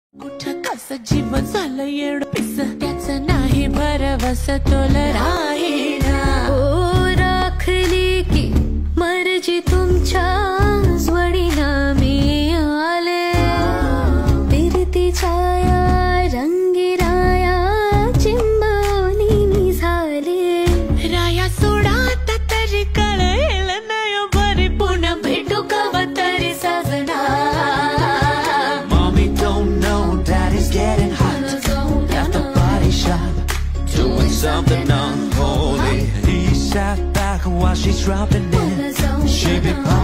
कुठं कसं जीवन झालं येड पिस त्याचं नाही भरवसा तोला राहीना ओ राखली की मर्जी तुमच्या वडीना मी आले फिरती छाया रंगी राया चिंबवणी मी झाले राया सोडा आता तरी कळेल नाही बरी पुन्हा भेटू कवा तरी सजना getting hot at the body shop, doing something unholy. He sat back while she's dropping in. She be